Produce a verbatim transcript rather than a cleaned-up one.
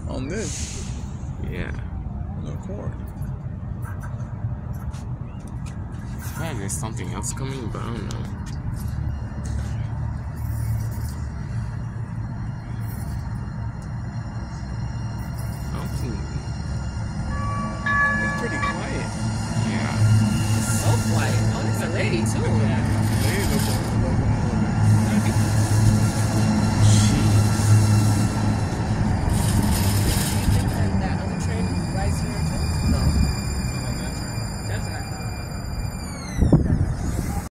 On this? Yeah. No cord. Yeah, there's something else coming, but I don't know. It's pretty quiet. Yeah. It's so quiet. Oh, there's a lady too.